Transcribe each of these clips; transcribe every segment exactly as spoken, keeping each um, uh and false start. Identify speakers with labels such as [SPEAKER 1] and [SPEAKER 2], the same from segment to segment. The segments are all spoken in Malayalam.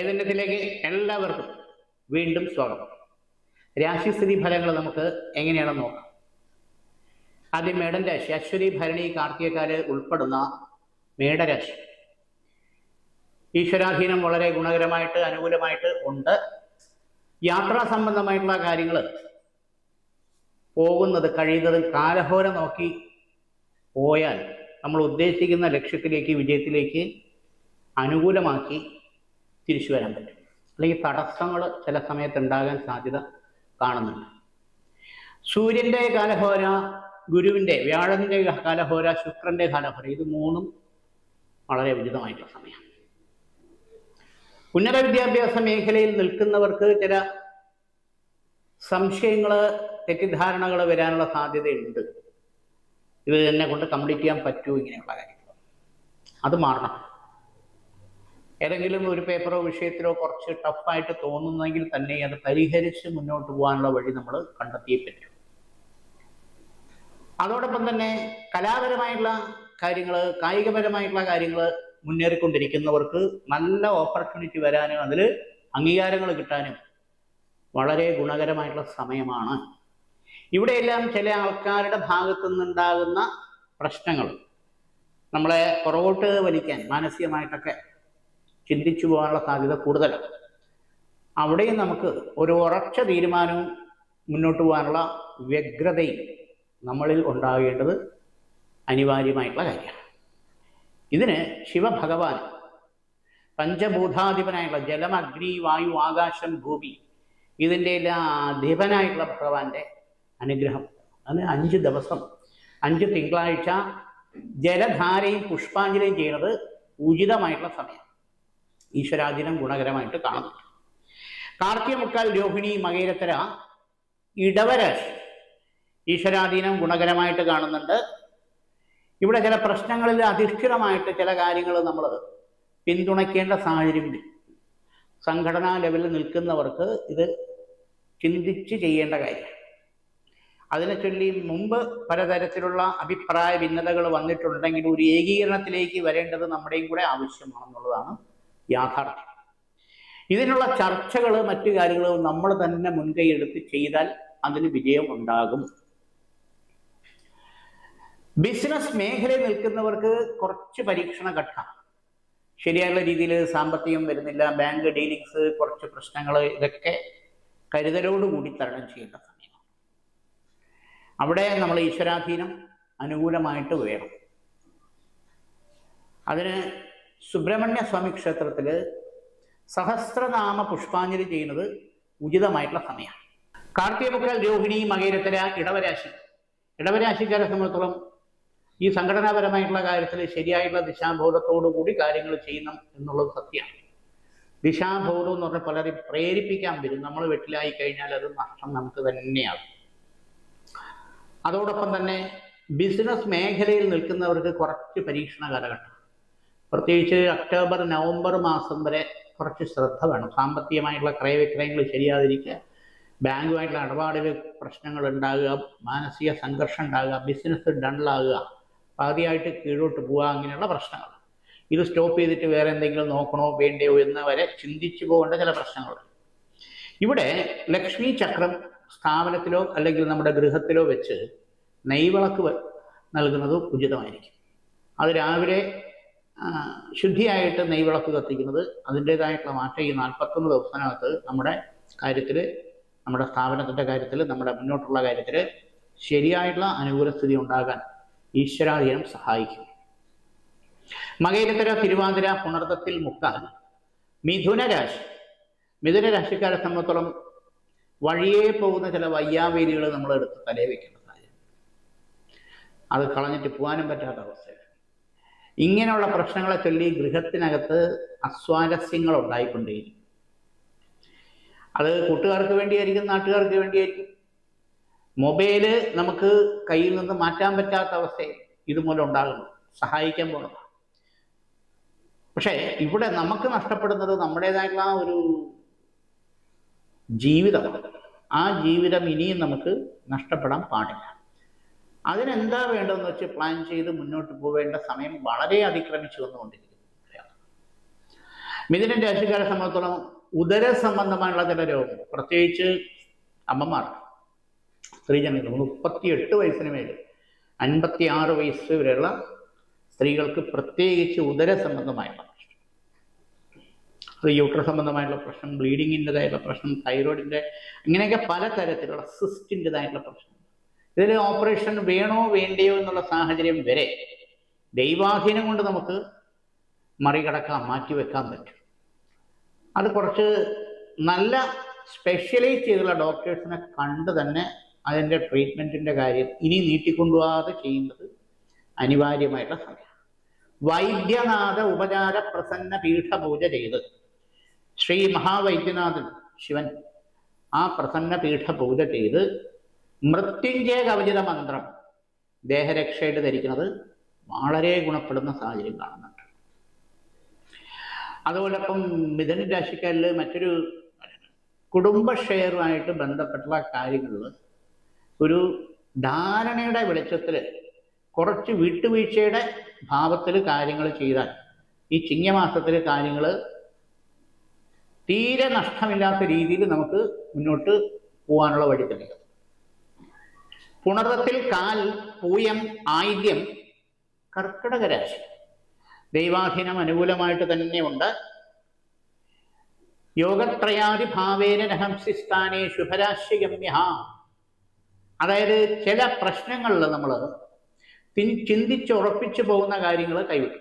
[SPEAKER 1] ചൈതന്യത്തിലേക്ക് എല്ലാവർക്കും വീണ്ടും സ്വാഗതം. രാശിസ്ഥിതി ഫലങ്ങൾ നമുക്ക് എങ്ങനെയാണെന്ന് നോക്കാം. ആദ്യം മേടൻ രാശി. അശ്വതി, ഭരണി, കാർത്തികക്കാര് ഉൾപ്പെടുന്ന മേടരാശി. ഈശ്വരാധീനം വളരെ ഗുണകരമായിട്ട് അനുകൂലമായിട്ട് ഉണ്ട്. യാത്രാ സംബന്ധമായിട്ടുള്ള കാര്യങ്ങൾ പോകുന്നത് കഴിയുന്നതും കാലഹോര നോക്കി പോയാൽ നമ്മൾ ഉദ്ദേശിക്കുന്ന ലക്ഷ്യത്തിലേക്ക്, വിജയത്തിലേക്ക് അനുകൂലമാക്കി തിരിച്ചു വരാൻ പറ്റും. അല്ലെങ്കിൽ തടസ്സങ്ങൾ ചില സമയത്ത് ഉണ്ടാകാൻ സാധ്യത കാണുന്നുണ്ട്. സൂര്യൻ്റെ കാലഹോര, ഗുരുവിൻ്റെ, വ്യാഴത്തിൻ്റെ കാലഹോര, ശുക്രൻ്റെ കാലഹോര, ഇത് മൂന്നും വളരെ ഉചിതമായിട്ടുള്ള സമയമാണ്. ഉന്നത വിദ്യാഭ്യാസ മേഖലയിൽ നിൽക്കുന്നവർക്ക് ചില സംശയങ്ങൾ, തെറ്റിദ്ധാരണകൾ വരാനുള്ള സാധ്യതയുണ്ട്. ഇത് എന്നെ കൊണ്ട് കംപ്ലീറ്റ് ചെയ്യാൻ പറ്റുമോ, ഇങ്ങനെയുള്ള കാര്യങ്ങൾ അത് മാറണം. ഏതെങ്കിലും ഒരു പേപ്പറോ വിഷയത്തിലോ കുറച്ച് ടഫായിട്ട് തോന്നുന്നെങ്കിൽ തന്നെ അത് പരിഹരിച്ച് മുന്നോട്ട് പോകാനുള്ള വഴി നമ്മൾ കണ്ടെത്തിയേ പറ്റും. അതോടൊപ്പം തന്നെ കലാപരമായിട്ടുള്ള കാര്യങ്ങൾ, കായികപരമായിട്ടുള്ള കാര്യങ്ങൾ മുന്നേറിക്കൊണ്ടിരിക്കുന്നവർക്ക് നല്ല ഓപ്പർച്യൂണിറ്റി വരാനും അതിൽ അംഗീകാരങ്ങൾ കിട്ടാനും വളരെ ഗുണകരമായിട്ടുള്ള സമയമാണ്. ഇവിടെയെല്ലാം ചില ആൾക്കാരുടെ ഭാഗത്തു നിന്നുണ്ടാകുന്ന പ്രശ്നങ്ങൾ നമ്മളെ പുറകോട്ട് വലിക്കാൻ, മാനസികമായിട്ടൊക്കെ ചിന്തിച്ചു പോകാനുള്ള സാധ്യത കൂടുതലാണ്. അവിടെയും നമുക്ക് ഒരു ഉറച്ച തീരുമാനവും മുന്നോട്ട് പോകാനുള്ള വ്യഗ്രതയും നമ്മളിൽ ഉണ്ടാകേണ്ടത് അനിവാര്യമായിട്ടുള്ള കാര്യമാണ്. ഇതിന് ശിവഭഗവാൻ, പഞ്ചഭൂതാധിപനായിട്ടുള്ള ജലം, അഗ്നി, വായു, ആകാശം, ഭൂമി, ഇതിൻ്റെ എല്ലാം അധിപനായിട്ടുള്ള ഭഗവാന്റെ അനുഗ്രഹം. അത് അഞ്ച് ദിവസം, അഞ്ച് തിങ്കളാഴ്ച ജലധാരയും പുഷ്പാഞ്ജലിയും ചെയ്യുന്നത് ഉചിതമായിട്ടുള്ള സമയം. ഈശ്വരാധീനം ഗുണകരമായിട്ട് കാണുന്നുണ്ട്. കാർത്തിക, മുക്കാൽ, രോഹിണി, മകേരത്തര, ഇടവരാശി. ഈശ്വരാധീനം ഗുണകരമായിട്ട് കാണുന്നുണ്ട്. ഇവിടെ ചില പ്രശ്നങ്ങളിൽ അധിഷ്ഠിതമായിട്ട് ചില കാര്യങ്ങൾ നമ്മൾ പിന്തുണയ്ക്കേണ്ട സാഹചര്യമുണ്ട്. സംഘടനാ ലെവലിൽ നിൽക്കുന്നവർക്ക് ഇത് ചിന്തിച്ച് ചെയ്യേണ്ട കാര്യം. അതിനെ ചൊല്ലി മുമ്പ് പലതരത്തിലുള്ള അഭിപ്രായ ഭിന്നതകൾ വന്നിട്ടുണ്ടെങ്കിൽ ഒരു ഏകീകരണത്തിലേക്ക് വരേണ്ടത് നമ്മുടെയും കൂടെ ആവശ്യമാണെന്നുള്ളതാണ് യാഥാർത്ഥ്യം. ഇതിനുള്ള ചർച്ചകൾ, മറ്റു കാര്യങ്ങളും നമ്മൾ തന്നെ മുൻകൈ എടുത്ത് ചെയ്താൽ അതിന് വിജയം ഉണ്ടാകും. ബിസിനസ് മേഖലയിൽ നിൽക്കുന്നവർക്ക് കുറച്ച് പരീക്ഷണ ഘട്ടം. ശരിയായുള്ള രീതിയിൽ സാമ്പത്തികം വരുന്നില്ല, ബാങ്ക് ഡീലിങ്സ്, കുറച്ച് പ്രശ്നങ്ങൾ, ഇതൊക്കെ കരുതലോടുകൂടി തരണം ചെയ്യേണ്ട സമയമാണ്. അവിടെ നമ്മൾ ഈശ്വരാധീനം അനുകൂലമായിട്ട് വേണം. അതിന് സുബ്രഹ്മണ്യ സ്വാമി ക്ഷേത്രത്തിൽ സഹസ്രനാമ പുഷ്പാഞ്ജലി ചെയ്യുന്നത് ഉചിതമായിട്ടുള്ള സമയമാണ്. കാർത്തിക, മുക്കാൽ, രോഹിണി, മകേരത്തര, ഇടവരാശി. ഇടവരാശിക്കാരെ സംബന്ധിച്ചിടത്തോളം ഈ സംഘടനാപരമായിട്ടുള്ള കാര്യത്തിൽ ശരിയായിട്ടുള്ള ദിശാബോധത്തോടു കൂടി കാര്യങ്ങൾ ചെയ്യണം എന്നുള്ളത് സത്യമാണ്. ദിശാബോധം എന്ന് പറഞ്ഞാൽ പലരെയും പ്രേരിപ്പിക്കാൻ വരും. നമ്മൾ വെട്ടിലായി കഴിഞ്ഞാൽ അത് നഷ്ടം നമുക്ക് തന്നെയാകും. അതോടൊപ്പം തന്നെ ബിസിനസ് മേഖലയിൽ നിൽക്കുന്നവർക്ക് കുറച്ച് പരീക്ഷണ കാലഘട്ടം, പ്രത്യേകിച്ച് ഒക്ടോബർ നവംബർ മാസം വരെ കുറച്ച് ശ്രദ്ധ വേണം. സാമ്പത്തികമായിട്ടുള്ള ക്രയവിക്രയങ്ങൾ ശരിയാതിരിക്കുക, ബാങ്കുമായിട്ടുള്ള ഇടപാടിൽ പ്രശ്നങ്ങൾ ഉണ്ടാകുക, മാനസിക സംഘർഷം ഉണ്ടാകുക, ബിസിനസ് ഡള്ളാകുക, പാതിയായിട്ട് കീഴോട്ട് പോവുക, അങ്ങനെയുള്ള പ്രശ്നങ്ങൾ. ഇത് സ്റ്റോപ്പ് ചെയ്തിട്ട് വേറെ എന്തെങ്കിലും നോക്കണോ വേണ്ടയോ എന്ന് വരെ ചിന്തിച്ചു പോകേണ്ട ചില പ്രശ്നങ്ങൾ. ഇവിടെ ലക്ഷ്മി ചക്രം സ്ഥാപനത്തിലോ അല്ലെങ്കിൽ നമ്മുടെ ഗൃഹത്തിലോ വെച്ച് നെയ്വിളക്ക് നൽകുന്നത് ഉചിതമായിരിക്കും. അത് രാവിലെ ശുദ്ധിയായിട്ട് നെയ്വിളക്ക് കത്തിക്കുന്നത് അതിൻ്റേതായിട്ടുള്ള മാറ്റം ഈ നാൽപ്പത്തൊന്ന് ദിവസത്തിനകത്ത് നമ്മുടെ കാര്യത്തിൽ, നമ്മുടെ സ്ഥാപനത്തിൻ്റെ കാര്യത്തിൽ, നമ്മുടെ മുന്നോട്ടുള്ള കാര്യത്തിൽ ശരിയായിട്ടുള്ള അനുകൂല സ്ഥിതി ഉണ്ടാകാൻ ഈശ്വരാധീനം സഹായിക്കും. മകേരത്തര, തിരുവാതിര, പുണർത്തത്തിൽ, മുക്കാൽ, മിഥുന രാശി. മിഥുന രാശിക്കാരെ സംബന്ധിച്ചോളം വഴിയേ പോകുന്ന ചില വയ്യാവേലികൾ നമ്മൾ എടുത്ത് തലേ വെക്കേണ്ട സാഹചര്യം, അത് കളഞ്ഞിട്ട് പോകാനും പറ്റാത്ത അവസ്ഥയാണ്. ഇങ്ങനെയുള്ള പ്രശ്നങ്ങളെ ചൊല്ലി ഗൃഹത്തിനകത്ത് അസ്വാരസ്യങ്ങൾ ഉണ്ടായിക്കൊണ്ടേയിരിക്കും. അത് കൂട്ടുകാർക്ക് വേണ്ടിയായിരിക്കും, നാട്ടുകാർക്ക് വേണ്ടിയായിരിക്കും. മൊബൈല് നമുക്ക് കയ്യിൽ നിന്ന് മാറ്റാൻ പറ്റാത്ത അവസ്ഥയിൽ ഇതുമൂലം ഉണ്ടാകുന്നു, സഹായിക്കാൻ പോകുന്നത്. പക്ഷേ ഇവിടെ നമുക്ക് നഷ്ടപ്പെടുന്നത് നമ്മുടേതായിട്ടുള്ള ആ ഒരു ജീവിതമാണ്. ആ ജീവിതം ഇനിയും നമുക്ക് നഷ്ടപ്പെടാൻ പാടില്ല. അതിനെന്താ വേണ്ടതെന്ന് വെച്ച് പ്ലാൻ ചെയ്ത് മുന്നോട്ട് പോവേണ്ട സമയം വളരെ അതിക്രമിച്ചു വന്നുകൊണ്ടിരിക്കുന്നു. മിഥുനൻ രാശിക്കാരെ സംബന്ധിച്ചോളം ഉദര സംബന്ധമായുള്ള ചില രോഗം, പ്രത്യേകിച്ച് അമ്മമാർ, സ്ത്രീജനങ്ങൾ മുപ്പത്തി എട്ട് വയസ്സിന് മേൽ അൻപത്തി ആറ് വയസ്സ് വരെയുള്ള സ്ത്രീകൾക്ക് പ്രത്യേകിച്ച് ഉദര സംബന്ധമായുള്ള പ്രശ്നം, അത് യൂട്ര സംബന്ധമായിട്ടുള്ള പ്രശ്നം, ബ്ലീഡിങ്ങിൻ്റെതായിട്ടുള്ള പ്രശ്നം, തൈറോയിഡിൻ്റെ, അങ്ങനെയൊക്കെ പലതരത്തിലുള്ള സിസ്റ്റിൻ്റെതായിട്ടുള്ള പ്രശ്നം. ഇതിൽ ഓപ്പറേഷൻ വേണോ വേണ്ടയോ എന്നുള്ള സാഹചര്യം വരെ ദൈവാധീനം കൊണ്ട് നമുക്ക് മറികടക്കാൻ, മാറ്റിവെക്കാൻ പറ്റും. അത് കുറച്ച് നല്ല സ്പെഷ്യലൈസ് ചെയ്തുള്ള ഡോക്ടേഴ്സിനെ കണ്ട് തന്നെ അതിൻ്റെ ട്രീറ്റ്മെൻറ്റിൻ്റെ കാര്യം ഇനി നീട്ടിക്കൊണ്ടുപോകാതെ ചെയ്യുന്നത് അനിവാര്യമായിട്ടുള്ള സമയം. വൈദ്യനാഥ ഉപചാര പ്രസന്ന പീഠപൂജ ചെയ്ത് ശ്രീ മഹാവൈദ്യനാഥൻ ശിവൻ ആ പ്രസന്ന പീഠപൂജ ചെയ്ത് മൃത്യുഞ്ജയ കവചിത മന്ത്രം ദേഹരക്ഷയായിട്ട് ധരിക്കുന്നത് വളരെ ഗുണപ്പെടുന്ന സാഹചര്യം കാണുന്നുണ്ട്. അതുപോലെ ഇപ്പം മിഥുന രാശിക്കാരിൽ മറ്റൊരു കുടുംബ ഷെയറുമായിട്ട് ബന്ധപ്പെട്ടുള്ള കാര്യങ്ങളിൽ ഒരു ധാരണയുടെ വെളിച്ചത്തിൽ കുറച്ച് വിട്ടുവീഴ്ചയുടെ ഭാവത്തിൽ കാര്യങ്ങൾ ചെയ്താൽ ഈ ചിങ്ങമാസത്തിൽ കാര്യങ്ങൾ തീരെ നഷ്ടമില്ലാത്ത രീതിയിൽ നമുക്ക് മുന്നോട്ട് പോകാനുള്ള വഴി തെളിയും. പുണർവത്തിൽ കാൽ, പൂയം, ആയില്യം, കർക്കിടക രാശി ദൈവാധീനം അനുകൂലമായിട്ട് തന്നെയുണ്ട്. യോഗത്രയാദി ഭാവേന രഹംസിസ്ഥാനേ ശുഭരാശിഗമ്യ. അതായത് ചില പ്രശ്നങ്ങളിൽ നമ്മൾ ചിന്തിച്ചുറപ്പിച്ചു പോകുന്ന കാര്യങ്ങൾ കൈവിട്ടു,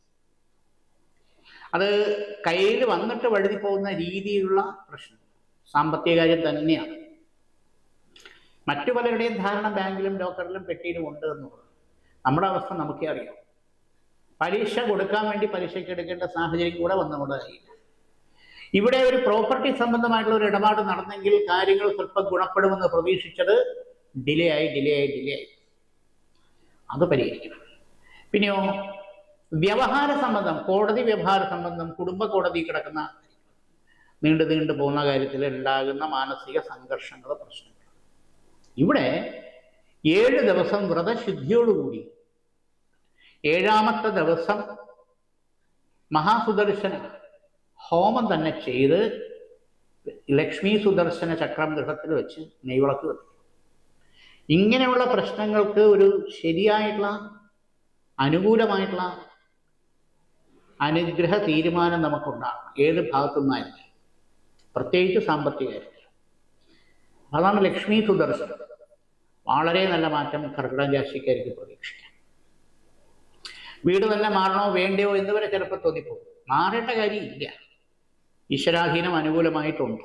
[SPEAKER 1] അത് കയ്യിൽ വന്നിട്ട് വഴുതി പോകുന്ന രീതിയിലുള്ള പ്രശ്നം സാമ്പത്തിക കാര്യം തന്നെയാണ്. മറ്റു പലരുടെയും ധാരണ ബാങ്കിലും ലോക്കറിലും പെട്ടിയിലും ഉണ്ട് എന്നുള്ളത്. നമ്മുടെ അവസ്ഥ നമുക്കേ അറിയാം. പലിശ കൊടുക്കാൻ വേണ്ടി പലിശയ്ക്ക് എടുക്കേണ്ട സാഹചര്യം കൂടെ വന്നുകൊണ്ടായില്ല. ഇവിടെ ഒരു പ്രോപ്പർട്ടി സംബന്ധമായിട്ടുള്ള ഒരു ഇടപാട് നടന്നെങ്കിൽ കാര്യങ്ങൾ സ്വല്പം ഗുണപ്പെടുമെന്ന് പ്രതീക്ഷിച്ചത് ഡിലേ ആയി ഡിലേ ആയി ഡിലേ ആയി അത് പരിഹരിക്കണം. പിന്നെയോ വ്യവഹാര സംബന്ധം, കോടതി വ്യവഹാര സംബന്ധം, കുടുംബ കോടതി കിടക്കുന്ന നീണ്ടു നീണ്ടു പോകുന്ന കാര്യത്തിൽ ഉണ്ടാകുന്ന മാനസിക സംഘർഷങ്ങൾ, പ്രശ്നങ്ങൾ. ഇവിടെ ഏഴ് ദിവസം വ്രതശുദ്ധിയോടുകൂടി ഏഴാമത്തെ ദിവസം മഹാസുദർശന ഹോമം തന്നെ ചെയ്ത് ലക്ഷ്മി സുദർശന ചക്രം ഗൃഹത്തിൽ വെച്ച് നെയ്വിളക്ക് വെക്കും. ഇങ്ങനെയുള്ള പ്രശ്നങ്ങൾക്ക് ഒരു ശരിയായിട്ടുള്ള അനുകൂലമായിട്ടുള്ള അനുഗ്രഹ തീരുമാനം നമുക്കുണ്ടാകണം, ഏത് ഭാഗത്തു നിന്നായിരുന്നു, പ്രത്യേകിച്ച് സാമ്പത്തിക കാര്യത്തിൽ. അതാണ് ലക്ഷ്മി സുദർശനം. വളരെ നല്ല മാറ്റം കർക്കിടക രാശിക്കാർക്ക് പ്രതീക്ഷിക്കാം. വീട് തന്നെ മാറണോ വേണ്ടയോ എന്നിവരെ ചിലപ്പോൾ തോന്നിപ്പോകും. മാറേണ്ട കാര്യമില്ല, ഈശ്വരാധീനം അനുകൂലമായിട്ടുണ്ട്.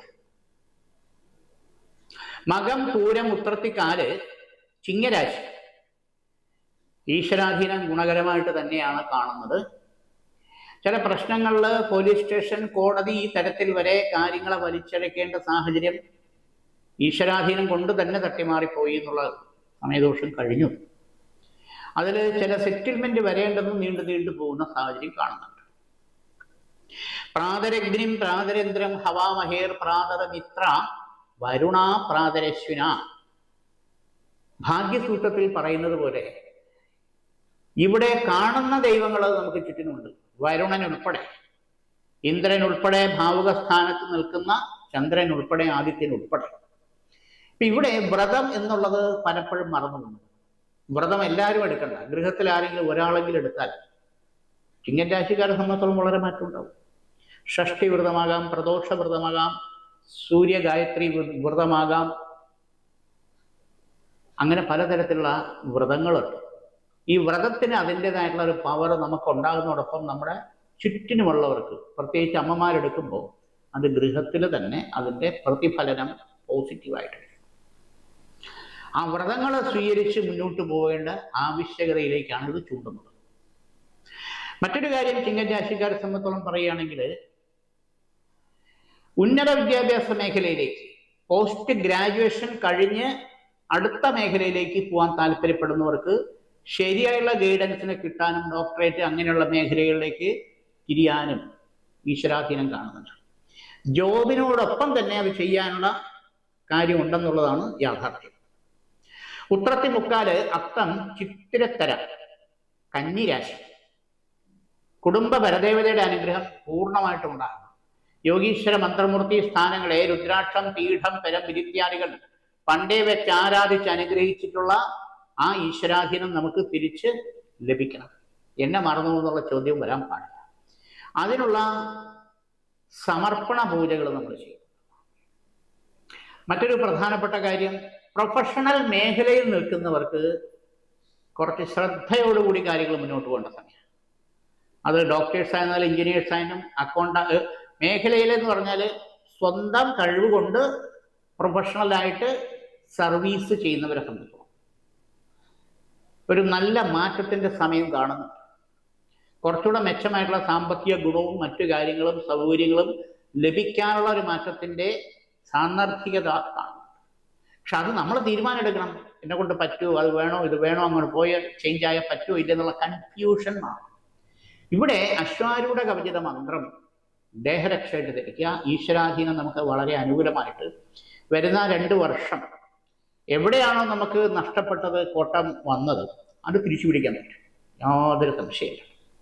[SPEAKER 1] മകം, പൂരം, ഉത്രത്തിക്കാല്, ചിങ്ങരാശി ഈശ്വരാധീനം ഗുണകരമായിട്ട് തന്നെയാണ് കാണുന്നത്. ചില പ്രശ്നങ്ങളിൽ പോലീസ് സ്റ്റേഷൻ, കോടതി ഈ തരത്തിൽ വരെ കാര്യങ്ങളെ വലിച്ചഴക്കേണ്ട സാഹചര്യം ഈശ്വരാധീനം കൊണ്ട് തന്നെ തട്ടിമാറിപ്പോയി എന്നുള്ള സമയദോഷം കഴിഞ്ഞു. അതിൽ ചില സെറ്റിൽമെന്റ് വരേണ്ടതും നീണ്ടു നീണ്ടു പോകുന്ന സാഹചര്യം കാണുന്നുണ്ട്. പ്രാതരഗ്നിം പ്രാതരേന്ദ്രം ഹവാമഹേർ പ്രാതരമിത്ര വരുണ പ്രാതരശ്വിന. ഭാഗ്യസൂത്രത്തിൽ പറയുന്നത് പോലെ ഇവിടെ കാണുന്ന ദൈവങ്ങൾ നമുക്ക് ചുറ്റിനുമുണ്ട്. വരുണൻ ഉൾപ്പെടെ, ഇന്ദ്രൻ ഉൾപ്പെടെ, ഭാവുക സ്ഥാനത്ത് നിൽക്കുന്ന ചന്ദ്രൻ ഉൾപ്പെടെ, ആദിത്യൻ ഉൾപ്പെടെ. ഇപ്പൊ ഇവിടെ വ്രതം എന്നുള്ളത് പലപ്പോഴും മറന്നു പോകുന്നു. വ്രതം എല്ലാവരും എടുക്കണ്ട, ഗൃഹത്തിൽ ആരെങ്കിലും ഒരാളെങ്കിലും എടുത്താൽ ചിങ്ങൻ രാശിക്കാരെ സംബന്ധിച്ചോളം വളരെ മാറ്റം ഉണ്ടാവും. ഷഷ്ടി വ്രതമാകാം, പ്രദോഷ വ്രതമാകാം, സൂര്യ ഗായത്രി വ്രതമാകാം, അങ്ങനെ പലതരത്തിലുള്ള വ്രതങ്ങളുണ്ട്. ഈ വ്രതത്തിന് അതിൻ്റെതായിട്ടുള്ള ഒരു പവർ നമുക്ക് ഉണ്ടാകുന്നതോടൊപ്പം നമ്മുടെ ചുറ്റിനുമുള്ളവർക്ക്, പ്രത്യേകിച്ച് അമ്മമാരെടുക്കുമ്പോൾ അത് ഗൃഹത്തിൽ തന്നെ അതിൻ്റെ പ്രതിഫലനം പോസിറ്റീവായിട്ട്. ആ വ്രതങ്ങളെ സ്വീകരിച്ച് മുന്നോട്ട് പോകേണ്ട ആവശ്യകതയിലേക്കാണ് ഇത് ചൂണ്ടുന്നത്. മറ്റൊരു കാര്യം ചിങ്ങൻ രാശിക്കാരെ സംബന്ധിച്ചോളം പറയുകയാണെങ്കിൽ, ഉന്നത വിദ്യാഭ്യാസ മേഖലയിലേക്ക് പോസ്റ്റ് ഗ്രാജുവേഷൻ കഴിഞ്ഞ് അടുത്ത മേഖലയിലേക്ക് പോകാൻ താല്പര്യപ്പെടുന്നവർക്ക് ശരിയായുള്ള ഗൈഡൻസിന് കിട്ടാനും ഡോക്ടറേറ്റ് അങ്ങനെയുള്ള മേഖലകളിലേക്ക് തിരിയാനും ഈശ്വരാധീനം കാണുന്നുണ്ട്. ജോബിനോടൊപ്പം തന്നെ അത് ചെയ്യാനുള്ള കാര്യമുണ്ടെന്നുള്ളതാണ് യാഥാർത്ഥ്യം. ഉത്രത്തി മുക്കാല്, അത്തം, ചിത്തിരത്തര, കന്നിരാശി കുടുംബ പരദേവതയുടെ അനുഗ്രഹം പൂർണ്ണമായിട്ടും ഉണ്ടാകും. യോഗീശ്വര മന്ത്രമൂർത്തി സ്ഥാനങ്ങളെ രുദ്രാക്ഷം, പീഠം, പരം ഇത്യാദികൾ പണ്ടേ വെച്ച് ആരാധിച്ച് അനുഗ്രഹിച്ചിട്ടുള്ള ആ ഈശ്വരാധീനം നമുക്ക് തിരിച്ച് ലഭിക്കണം. എന്നെ മറന്നു എന്നുള്ള ചോദ്യം വരാൻ പാടില്ല. അതിനുള്ള സമർപ്പണ പൂജകൾ നമ്മൾ ചെയ്യും. മറ്റൊരു പ്രധാനപ്പെട്ട കാര്യം, പ്രൊഫഷണൽ മേഖലയിൽ നിൽക്കുന്നവർക്ക് കുറച്ച് ശ്രദ്ധയോടുകൂടി കാര്യങ്ങൾ മുന്നോട്ട് പോകേണ്ട സമയം. അത് ഡോക്ടേഴ്സ് ആയിരുന്നാലും എഞ്ചിനീയേഴ്സ് ആയാലും അക്കൗണ്ട മേഖലയിലെന്ന് പറഞ്ഞാൽ സ്വന്തം കഴിവ് കൊണ്ട് പ്രൊഫഷണലായിട്ട് സർവീസ് ചെയ്യുന്നവരെ സംബന്ധിച്ചു ഒരു നല്ല മാറ്റത്തിൻ്റെ സമയം കാണുന്നു. കുറച്ചുകൂടെ മെച്ചമായിട്ടുള്ള സാമ്പത്തിക ഗുണവും മറ്റു കാര്യങ്ങളും സൗകര്യങ്ങളും ലഭിക്കാനുള്ള ഒരു മാറ്റത്തിൻ്റെ സാന്ദർഭികത കാണും. പക്ഷെ അത് നമ്മൾ തീരുമാനം എടുക്കണം. എന്നെ കൊണ്ട് പറ്റുമോ, അത് വേണോ, ഇത് വേണോ, അങ്ങോട്ട് പോയ ചേഞ്ച് ആയാൽ പറ്റുമോ ഇല്ലെന്നുള്ള കൺഫ്യൂഷൻ മാറും. ഇവിടെ അശ്വാരൂഢ കവചിത മന്ത്രം ദേഹരക്ഷയായിട്ട് ധരിക്കുക. ഈശ്വരാധീനം നമുക്ക് വളരെ അനുകൂലമായിട്ട് വരുന്ന രണ്ട് വർഷം എവിടെയാണോ നമുക്ക് നഷ്ടപ്പെട്ടത്, കോട്ടം വന്നത്, അത് തിരിച്ചു പിടിക്കാൻ പറ്റും, യാതൊരു സംശയമില്ല.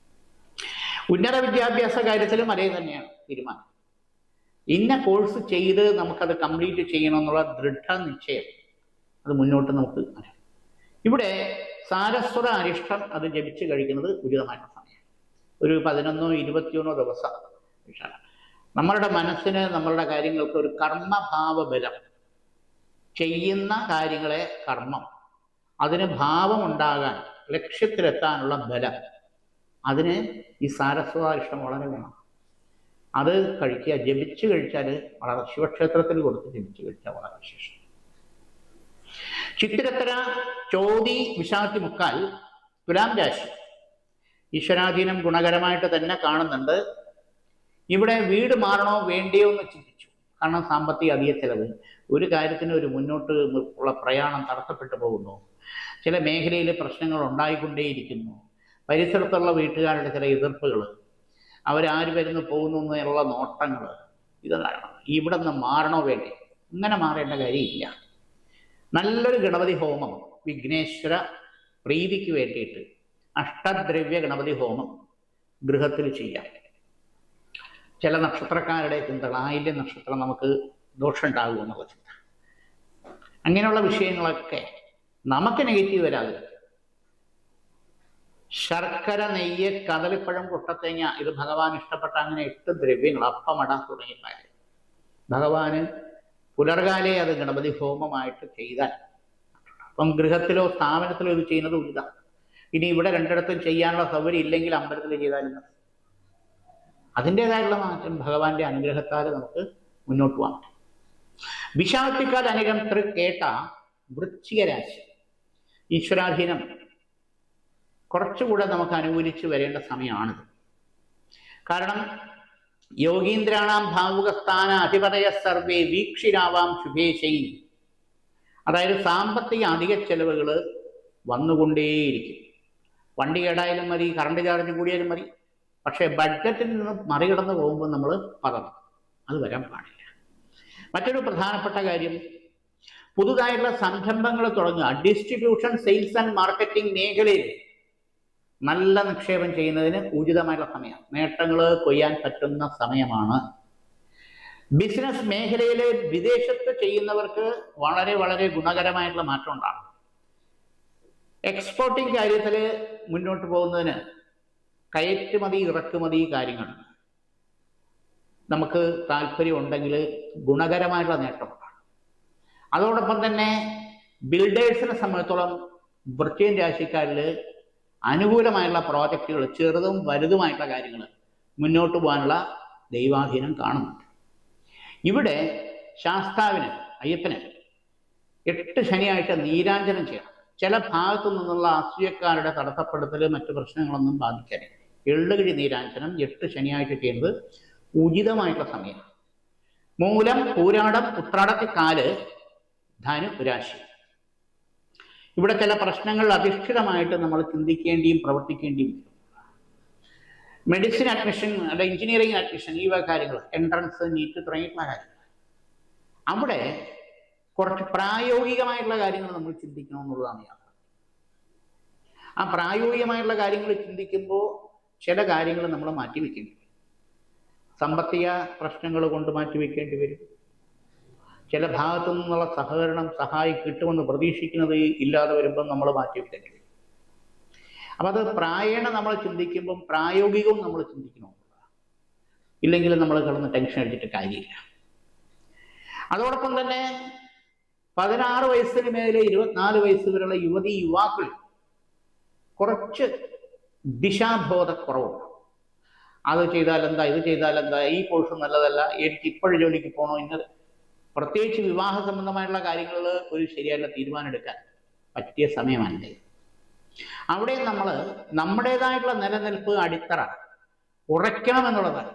[SPEAKER 1] ഉന്നത വിദ്യാഭ്യാസ കാര്യത്തിലും അതേ തന്നെയാണ് തീരുമാനം. ഇന്ന കോഴ്സ് ചെയ്ത് നമുക്കത് കംപ്ലീറ്റ് ചെയ്യണമെന്നുള്ള ദൃഢനിശ്ചയം അത് മുന്നോട്ട് നമുക്ക് വരാം. ഇവിടെ സാരസ്വത അരിഷ്ടം അത് ജപിച്ച് കഴിക്കുന്നത് ഉചിതമായിട്ടുള്ള സമയം. ഒരു പതിനൊന്നോ ഇരുപത്തിയൊന്നോ ദിവസം നമ്മളുടെ മനസ്സിന് നമ്മളുടെ കാര്യങ്ങൾക്ക് ഒരു കർമ്മഭാവ ബലം, ചെയ്യുന്ന കാര്യങ്ങളെ കർമ്മം, അതിന് ഭാവമുണ്ടാകാൻ, ലക്ഷ്യത്തിലെത്താനുള്ള ബലം, അതിന് ഈ സാരസ്വതാരിഷ്ടം വളരെ വേണം. അത് കഴിക്കുക, ജപിച്ച് കഴിച്ചാൽ വളരെ, ശിവക്ഷേത്രത്തിൽ കൊടുത്ത് ജപിച്ച് കഴിച്ചാൽ വളരെ വിശേഷം. ചിത്തിരത്തര, ചോതി, വിശാഖി, മുക്കാൽ തുലാം രാശി ഈശ്വരാധീനം ഗുണകരമായിട്ട് തന്നെ കാണുന്നുണ്ട്. ഇവിടെ വീട് മാറണോ വേണ്ടിയോ എന്ന് ചിന്തിച്ചു. കാരണം സാമ്പത്തിക അധിക ചെലവ്, ഒരു കാര്യത്തിന് ഒരു മുന്നോട്ട് ഉള്ള പ്രയാണം തടസ്സപ്പെട്ടു പോകുന്നു, ചില മേഖലയിൽ പ്രശ്നങ്ങൾ ഉണ്ടായിക്കൊണ്ടേയിരിക്കുന്നു, പരിസരത്തുള്ള വീട്ടുകാരുടെ ചില എതിർപ്പുകൾ, അവരാര് വരുന്നു പോകുന്നു എന്നുള്ള നോട്ടങ്ങൾ, ഇതാണ്. ഇവിടെ നിന്ന് മാറണോ വേണ്ടേ? ഇങ്ങനെ മാറേണ്ട കാര്യമില്ല. നല്ലൊരു ഗണപതി ഹോമം വിഘ്നേശ്വര പ്രീതിക്ക് വേണ്ടിയിട്ട് അഷ്ടദ്രവ്യ ഗണപതി ഹോമം ഗൃഹത്തിൽ ചെയ്യാം. ചില നക്ഷത്രക്കാരുടെ ചിന്ത, ആയില്യ നക്ഷത്രം നമുക്ക് ദോഷം ഉണ്ടാകും എന്നുള്ള ചിന്ത, അങ്ങനെയുള്ള വിഷയങ്ങളൊക്കെ നമുക്ക് നെഗറ്റീവ് വരാതെ. ശർക്കര, നെയ്യ്, കദളിപ്പഴം, കുട്ടത്തേങ്ങ, ഇത് ഭഗവാൻ ഇഷ്ടപ്പെട്ട അങ്ങനെ എട്ട് ദ്രവ്യങ്ങൾ, അപ്പമട തുടങ്ങിയ ഭഗവാന് പുലർകാലേ അത് ഗണപതി ഹോമമായിട്ട് ചെയ്താൽ, അപ്പം ഗൃഹത്തിലോ സ്ഥാപനത്തിലോ ഇത് ചെയ്യുന്നത് ഉചിതം. ഇനി ഇവിടെ രണ്ടിടത്തും ചെയ്യാനുള്ള സൗകര്യം ഇല്ലെങ്കിൽ അമ്പലത്തിൽ ചെയ്താലും അതിൻ്റെതായുള്ള മാറ്റം ഭഗവാന്റെ അനുഗ്രഹത്താൽ നമുക്ക് മുന്നോട്ട് പോകാം. വിശാഖിക്കാൽ അനേകം തൃ കേട്ട വൃശ്ചിക രാശി ഈശ്വരാധീനം കുറച്ചുകൂടെ നമുക്ക് അനുകൂലിച്ച് വരേണ്ട സമയമാണിത്. കാരണം യോഗീന്ദ്രാണാം ഭാവുകസ്ഥാന അധിപതയ സർവേ വീക്ഷിരാവാം ശുഭേശൈ, അതായത് സാമ്പത്തിക അധിക ചെലവുകൾ വന്നുകൊണ്ടേയിരിക്കും. വണ്ടി കേടായാലും മതി, കറണ്ട് ചാർജ് കൂടിയാലും മതി, പക്ഷേ ബഡ്ജറ്റിൽ നിന്ന് മറികടന്ന് പോകുമ്പോൾ നമ്മൾ പതണം. അത് വരാൻ പാടില്ല. മറ്റൊരു പ്രധാനപ്പെട്ട കാര്യം, പുതുതായിട്ടുള്ള സംരംഭങ്ങൾ തുടങ്ങുക, ഡിസ്ട്രിബ്യൂഷൻ, സെയിൽസ് ആൻഡ് മാർക്കറ്റിംഗ് മേഖലയിൽ നല്ല നിക്ഷേപം ചെയ്യുന്നതിന് ഉചിതമായിട്ടുള്ള സമയം, നേട്ടങ്ങൾ കൊയ്യാൻ പറ്റുന്ന സമയമാണ്. ബിസിനസ് മേഖലയിൽ വിദേശത്ത് ചെയ്യുന്നവർക്ക് വളരെ വളരെ ഗുണകരമായിട്ടുള്ള മാറ്റം ഉണ്ടാകും. എക്സ്പോർട്ടിംഗ് കാര്യത്തിൽ മുന്നോട്ട് പോകുന്നതിന് കയറ്റുമതി ഇറക്കുമതി കാര്യങ്ങൾ നമുക്ക് താല്പര്യം ഉണ്ടെങ്കിൽ ഗുണകരമായിട്ടുള്ള നേട്ടമുണ്ടാകും. അതോടൊപ്പം തന്നെ ബിൽഡേഴ്സിനെ സംബന്ധിച്ചോളം വൃശ്ചിക രാശിക്കാരിൽ അനുകൂലമായുള്ള പ്രോജക്റ്റുകൾ, ചെറുതും വലുതുമായിട്ടുള്ള കാര്യങ്ങൾ മുന്നോട്ട് പോകാനുള്ള ദൈവാധീനം കാണുന്നുണ്ട്. ഇവിടെ ശാസ്താവിന്, അയ്യപ്പന് എട്ട് ശനിയാഴ്ച നീരാഞ്ജനം ചെയ്യണം. ചില ഭാഗത്തു നിന്നുള്ള അസൂയക്കാരുടെ തടസ്സപ്പെടുത്തൽ, മറ്റു പ്രശ്നങ്ങളൊന്നും ബാധിക്കാതെ എള്ളുകിഴി നീരാഞ്ജനം എട്ട് ശനിയാഴ്ച ചെയ്യുന്നത് ഉചിതമായിട്ടുള്ള സമയമാണ്. മൂലം, പൂരാടം, ഉത്രാടത്തിക്കാല് ധനു രാശി. ഇവിടെ ചില പ്രശ്നങ്ങൾ അധിഷ്ഠിതമായിട്ട് നമ്മൾ ചിന്തിക്കേണ്ടിയും പ്രവർത്തിക്കേണ്ടിയും വരും. മെഡിസിൻ അഡ്മിഷൻ, അല്ല എഞ്ചിനീയറിംഗ് അഡ്മിഷൻ, ഈ വക കാര്യങ്ങൾ, എൻട്രൻസ്, നീറ്റ് തുടങ്ങിയിട്ടുള്ള കാര്യങ്ങൾ, അവിടെ കുറച്ച് പ്രായോഗികമായിട്ടുള്ള കാര്യങ്ങൾ നമ്മൾ ചിന്തിക്കണമെന്നുള്ളതാണ് യാത്ര. ആ പ്രായോഗികമായിട്ടുള്ള കാര്യങ്ങൾ ചിന്തിക്കുമ്പോൾ ചില കാര്യങ്ങൾ നമ്മൾ മാറ്റിവെക്കേണ്ടി വരും. സാമ്പത്തിക പ്രശ്നങ്ങൾ കൊണ്ട് മാറ്റിവെക്കേണ്ടി വരും. ചില ഭാഗത്തു നിന്നുള്ള സഹകരണം സഹായം കിട്ടുമെന്ന് പ്രതീക്ഷിക്കുന്നത് ഇല്ലാതെ വരുമ്പം നമ്മൾ മാറ്റിവെക്കേണ്ടി വരും. അപ്പം അത് പ്രായേണ നമ്മൾ ചിന്തിക്കുമ്പം പ്രായോഗികവും നമ്മൾ ചിന്തിക്കണം. ഇല്ലെങ്കിൽ നമ്മൾ കിടന്ന് ടെൻഷൻ അടിച്ചിട്ട് കാര്യമില്ല. അതോടൊപ്പം തന്നെ പതിനാറ് വയസ്സിന് മേലെ ഇരുപത്തിനാല് വയസ്സ് വരെയുള്ള യുവതി യുവാക്കൾ കുറച്ച് ദിശാബോധക്കുറവുണ്ട്. അത് ചെയ്താൽ എന്താ, ഇത് ചെയ്താൽ എന്താ, ഈ കോഴ്സ് നല്ലതല്ല, എനിക്ക് ഇപ്പോഴും ജോലിക്ക് പോകണോ, ഇന്നത് പ്രത്യേകിച്ച് വിവാഹ സംബന്ധമായിട്ടുള്ള കാര്യങ്ങളിൽ ഒരു ശരിയായിട്ടുള്ള തീരുമാനം എടുക്കാൻ പറ്റിയ സമയമല്ല. അവിടെ നമ്മൾ നമ്മുടേതായിട്ടുള്ള നിലനിൽപ്പ് അടിത്തറ ഉറയ്ക്കണം എന്നുള്ളതാണ്.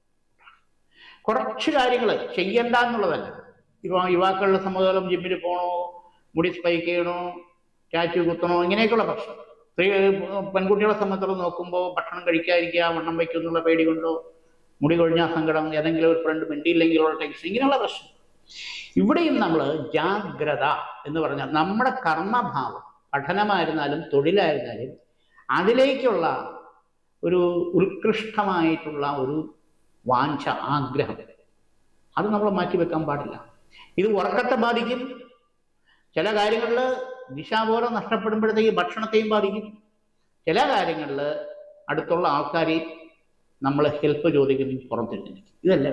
[SPEAKER 1] കുറച്ച് കാര്യങ്ങൾ ചെയ്യണ്ട എന്നുള്ളതല്ല. ഇപ്പോൾ യുവാക്കളുടെ സമൂഹം ജിമ്മിൽ പോകണോ, മുടി സ്പൈക്ക് ചെയ്യണോ, ടാറ്റു കുത്തണോ, ഇങ്ങനെയൊക്കെയുള്ള പ്രശ്നം. സ്ത്രീ പെൺകുട്ടികളെ സംബന്ധിച്ചിടത്തോളം നോക്കുമ്പോൾ ഭക്ഷണം കഴിക്കാതിരിക്കുക, വണ്ണം വയ്ക്കും എന്നുള്ള പേടി കൊണ്ടോ, മുടി കൊഴിഞ്ഞാൽ സങ്കടം, ഏതെങ്കിലും ഒരു ഫ്രണ്ട് മിണ്ടിയില്ലെങ്കിലുള്ള ടെൻഷൻ, ഇങ്ങനെയുള്ള പ്രശ്നം. ഇവിടെയും നമ്മൾ ജാഗ്രത എന്ന് പറഞ്ഞാൽ നമ്മുടെ കർമ്മഭാവം, പഠനമായിരുന്നാലും തൊഴിലായിരുന്നാലും അതിലേക്കുള്ള ഒരു ഉത്കൃഷ്ടമായിട്ടുള്ള ഒരു വാഞ്ച, ആഗ്രഹം, അത് നമ്മൾ മാറ്റിവെക്കാൻ പാടില്ല. ഇത് ഉറക്കത്തെ ബാധിക്കും. ചില കാര്യങ്ങളിൽ ദിശാബോധം നഷ്ടപ്പെടുമ്പോഴത്തേക്ക് ഭക്ഷണത്തെയും ബാധിക്കും. ചില കാര്യങ്ങളിൽ അടുത്തുള്ള ആൾക്കാരെ നമ്മൾ ഹെൽപ്പ് ചോദിക്കുന്നു, പുറത്തിരിക്കും. ഇതല്ല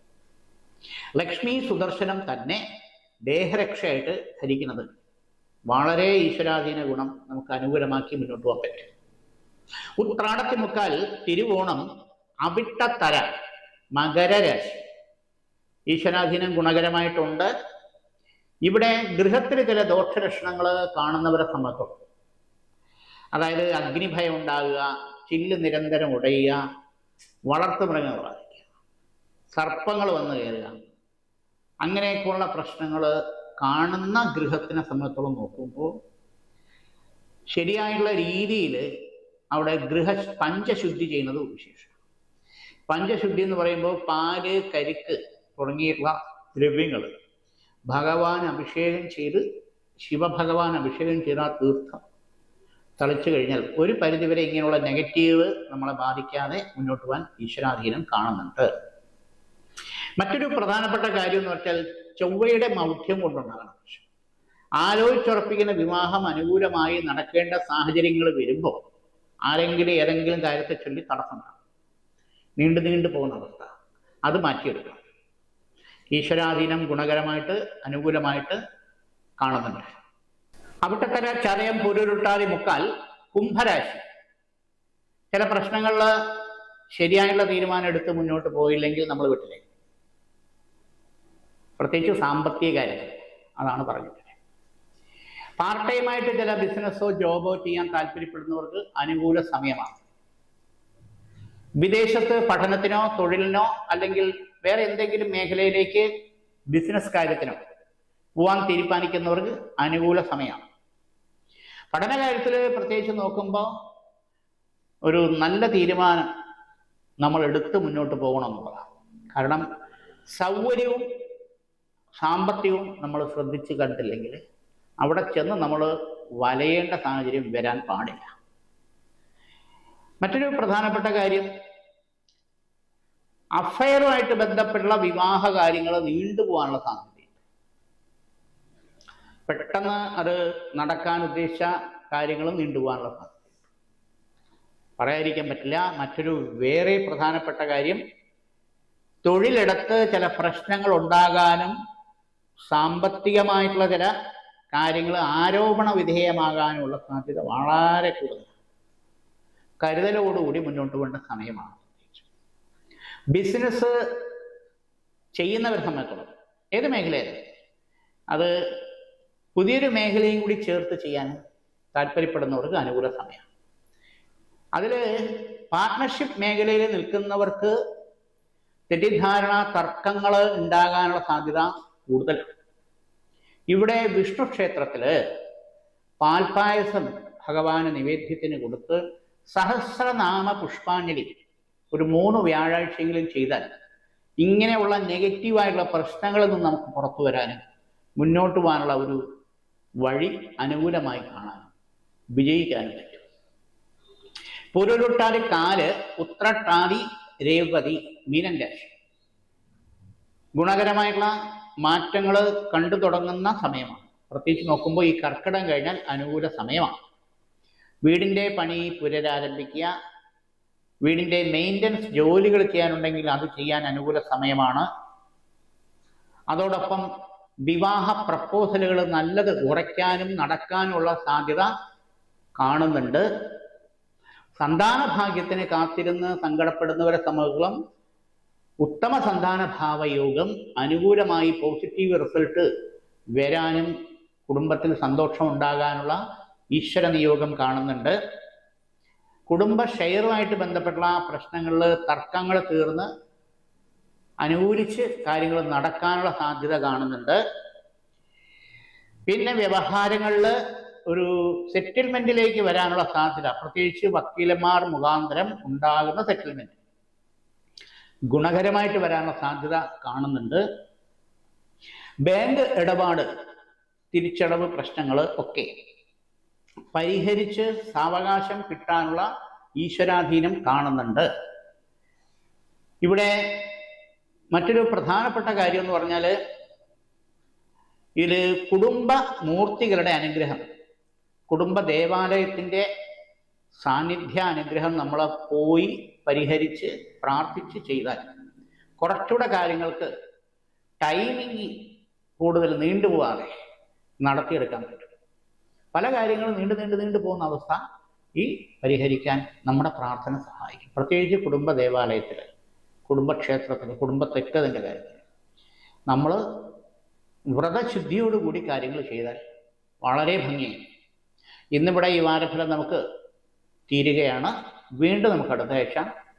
[SPEAKER 1] ലക്ഷ്മി സുദർശനം തന്നെ ദേഹരക്ഷയായിട്ട് ധരിക്കുന്നത് വളരെ ഈശ്വരാധീന ഗുണം നമുക്ക് അനുകൂലമാക്കി മുന്നോട്ട് പോകാൻ പറ്റും. ഉത്രാടത്തി മുക്കാൽ തിരുവോണം അവിട്ടത്തര മകരരാശി ഈശ്വരാധീനം ഗുണകരമായിട്ടുണ്ട്. ഇവിടെ ഗൃഹത്തിൽ ചില ദോഷലക്ഷണങ്ങൾ കാണുന്നവരെ സംബന്ധിച്ചോളം, അതായത് അഗ്നിഭയം ഉണ്ടാകുക, ചില്ല് നിരന്തരം ഉടയുക, വളർത്തു മൃഗങ്ങൾ ബാധിക്കുക, സർപ്പങ്ങൾ വന്നു കയറുക, അങ്ങനെയൊക്കെയുള്ള പ്രശ്നങ്ങൾ കാണുന്ന ഗൃഹത്തിനെ സംബന്ധിച്ചോളം നോക്കുമ്പോൾ ശരിയായുള്ള രീതിയിൽ അവിടെ ഗൃഹ പഞ്ചശുദ്ധി ചെയ്യുന്നത് വിശേഷം. പഞ്ചശുദ്ധി എന്ന് പറയുമ്പോൾ പാല്, കരിക്ക് തുടങ്ങിയിട്ടുള്ള ദ്രവ്യങ്ങൾ ഭഗവാൻ അഭിഷേകം ചെയ്ത്, ശിവഭഗവാൻ അഭിഷേകം ചെയ്ത തീർത്ഥം തളിച്ചു കഴിഞ്ഞാൽ ഒരു പരിധിവരെ ഇങ്ങനെയുള്ള നെഗറ്റീവ് നമ്മളെ ബാധിക്കാതെ മുന്നോട്ട് പോകാൻ ഈശ്വരാധീനം കാണുന്നുണ്ട്. മറ്റൊരു പ്രധാനപ്പെട്ട കാര്യം എന്ന് വെച്ചാൽ ചൊവ്വയുടെ മൗഢ്യം കൊണ്ടുണ്ടാകണം. ആലോചിച്ചുറപ്പിക്കുന്ന വിവാഹം അനുകൂലമായി നടക്കേണ്ട സാഹചര്യങ്ങൾ വരുമ്പോൾ ആരെങ്കിലും ഏതെങ്കിലും കാര്യത്തെ ചൊല്ലി തടസ്സമുണ്ടാകും, നീണ്ടു നീണ്ടു പോകുന്ന അവസ്ഥ. അത് മാറ്റിയെടുക്കണം. ഈശ്വരാധീനം ഗുണകരമായിട്ട് അനുകൂലമായിട്ട് കാണുന്നുണ്ട്. അവിട്ടത്തര ചതയം പുരുരുട്ടാതി മുക്കാൽ കുംഭരാശി. ചില പ്രശ്നങ്ങളിൽ ശരിയായുള്ള തീരുമാനം എടുത്ത് മുന്നോട്ട് പോയില്ലെങ്കിൽ നമ്മൾ വിട്ടില്ലേ, പ്രത്യേകിച്ച് സാമ്പത്തിക കാര്യത്തിൽ. അതാണ് പറഞ്ഞത്. പാർട്ട് ടൈമായിട്ട് ചില ബിസിനസ്സോ ജോബോ ചെയ്യാൻ താല്പര്യപ്പെടുന്നവർക്ക് അനുകൂല സമയമാണ്. വിദേശത്ത് പഠനത്തിനോ തൊഴിലിനോ അല്ലെങ്കിൽ വേറെ എന്തെങ്കിലും മേഖലയിലേക്ക് ബിസിനസ് കാര്യത്തിനോ പോകാൻ തീരുമാനിക്കുന്നവർക്ക് അനുകൂല സമയമാണ്. പഠന കാര്യത്തിൽ പ്രത്യേകിച്ച് നോക്കുമ്പോൾ ഒരു നല്ല തീരുമാനം നമ്മൾ എടുത്ത് മുന്നോട്ട് പോകണം എന്നുള്ളതാണ്. കാരണം സൗകര്യവും സാമ്പത്തികവും നമ്മൾ ശ്രദ്ധിച്ച് കണ്ടില്ലെങ്കിൽ അവിടെ ചെന്ന് നമ്മൾ വലയേണ്ട സാഹചര്യം വരാൻ പാടില്ല. മറ്റൊരു പ്രധാനപ്പെട്ട കാര്യം, അഫയറുമായിട്ട് ബന്ധപ്പെട്ടുള്ള വിവാഹ കാര്യങ്ങൾ നീണ്ടുപോകാനുള്ള സാധ്യതയുണ്ട്. പെട്ടെന്ന് അത് നടക്കാൻ ഉദ്ദേശിച്ച കാര്യങ്ങളും നീണ്ടുപോകാനുള്ള സാധ്യത പറയാതിരിക്കാൻ പറ്റില്ല. മറ്റൊരു വേറെ പ്രധാനപ്പെട്ട കാര്യം, തൊഴിലിടത്ത് ചില പ്രശ്നങ്ങൾ ഉണ്ടാകാനും സാമ്പത്തികമായിട്ടുള്ള ചില കാര്യങ്ങൾ ആരോപണ വിധേയമാകാനുള്ള സാധ്യത വളരെ കൂടുതലാണ്. കരുതലോടുകൂടി മുന്നോട്ട് പോകേണ്ട സമയമാണ്. ബിസിനസ് ചെയ്യുന്നവരെ സംബന്ധിച്ചോളം ഏത് മേഖലയായാലും അത് പുതിയൊരു മേഖലയും കൂടി ചേർത്ത് ചെയ്യാൻ താല്പര്യപ്പെടുന്നവർക്ക് അനുകൂല സമയമാണ്. അതിൽ പാർട്ട്ണർഷിപ്പ് മേഖലയിൽ നിൽക്കുന്നവർക്ക് തെറ്റിദ്ധാരണ, തർക്കങ്ങൾ ഉണ്ടാകാനുള്ള സാധ്യത കൂടുതലാണ്. ഇവിടെ വിഷ്ണു ക്ഷേത്രത്തിൽ പാൽപായസം ഭഗവാന് നിവേദ്യത്തിന് കൊടുത്ത് സഹസ്രനാമ പുഷ്പാഞ്ജലി ഒരു മൂന്ന് വ്യാഴാഴ്ചയെങ്കിലും ചെയ്താൽ ഇങ്ങനെയുള്ള നെഗറ്റീവായിട്ടുള്ള പ്രശ്നങ്ങളിൽ നിന്ന് നമുക്ക് പുറത്തു വരാനും മുന്നോട്ട് പോകാനുള്ള ഒരു വഴി അനുകൂലമായി കാണാനും വിജയിക്കാനും പറ്റും. പുരുരുട്ടാതി കാല്, ഉത്രട്ടാതി രേവതി, മീനൻ രാശി. ഗുണകരമായിട്ടുള്ള മാറ്റങ്ങൾ കണ്ടു തുടങ്ങുന്ന സമയമാണ്. പ്രത്യേകിച്ച് നോക്കുമ്പോൾ ഈ കർക്കിടകം കഴിഞ്ഞാൽ അനുകൂല സമയമാണ്. വീടിൻ്റെ പണി പുനരാരംഭിക്കുക, വീടിൻ്റെ മെയിൻ്റനൻസ് ജോലികൾ ചെയ്യാനുണ്ടെങ്കിൽ അത് ചെയ്യാൻ അനുകൂല സമയമാണ്. അതോടൊപ്പം വിവാഹ പ്രപ്പോസലുകൾ നല്ലത് ഉറയ്ക്കാനും നടക്കാനുമുള്ള സാധ്യത കാണുന്നുണ്ട്. സന്താന ഭാഗ്യത്തിന് കാത്തിരുന്ന് സങ്കടപ്പെടുന്നവരെ സംബന്ധിച്ചിടത്തോളം ഉത്തമ സന്താന ഭാവയോഗം അനുകൂലമായി പോസിറ്റീവ് റിസൾട്ട് വരാനും കുടുംബത്തിൽ സന്തോഷം ഉണ്ടാകാനുള്ള ഈശ്വര നിയോഗം കാണുന്നുണ്ട്. കുടുംബ ഷെയറുമായിട്ട് ബന്ധപ്പെട്ടുള്ള പ്രശ്നങ്ങളിൽ തർക്കങ്ങൾ തീർന്ന് അനുകൂലിച്ച് കാര്യങ്ങൾ നടക്കാനുള്ള സാധ്യത കാണുന്നുണ്ട്. പിന്നെ വ്യവഹാരങ്ങളിൽ ഒരു സെറ്റിൽമെന്റിലേക്ക് വരാനുള്ള സാധ്യത, പ്രത്യേകിച്ച് വക്കീലന്മാർ മുഖാന്തരം ഉണ്ടാകുന്ന സെറ്റിൽമെന്റ് ഗുണകരമായിട്ട് വരാനുള്ള സാധ്യത കാണുന്നുണ്ട്. ബാങ്ക് ഇടപാട്, തിരിച്ചടവ് പ്രശ്നങ്ങൾ ഒക്കെ പരിഹരിച്ച് സാവകാശം കിട്ടാനുള്ള ഈശ്വരാധീനം കാണുന്നുണ്ട്. ഇവിടെ മറ്റൊരു പ്രധാനപ്പെട്ട കാര്യം എന്ന് പറഞ്ഞാൽ ഇതിൽ കുടുംബ മൂർത്തികളുടെ അനുഗ്രഹം, കുടുംബ ദേവാലയത്തിൻ്റെ സാന്നിധ്യ അനുഗ്രഹം നമ്മൾ പോയി പരിഹരിച്ച് പ്രാർത്ഥിച്ച് ചെയ്താൽ കുറച്ചുകൂടെ കാര്യങ്ങൾക്ക് ടൈമിങ് കൂടുതൽ നീണ്ടുപോകാതെ നടത്തിയെടുക്കാൻ പറ്റും. പല കാര്യങ്ങളും നീണ്ടു നീണ്ടു നീണ്ടു പോകുന്ന അവസ്ഥ ഈ പരിഹരിക്കാൻ നമ്മുടെ പ്രാർത്ഥന സഹായിക്കും. പ്രത്യേകിച്ച് കുടുംബ ദേവാലയത്തിൽ, കുടുംബക്ഷേത്രത്തിൽ, കുടുംബത്തെക്കതിൻ്റെ കാര്യത്തിൽ നമ്മൾ വ്രതശുദ്ധിയോടുകൂടി കാര്യങ്ങൾ ചെയ്താൽ വളരെ ഭംഗിയായി. ഇന്നിവിടെ ഈ വാരഫലം നമുക്ക് തീരുകയാണ്. വീണ്ടും നമുക്ക് അടുത്ത ആഴ്ച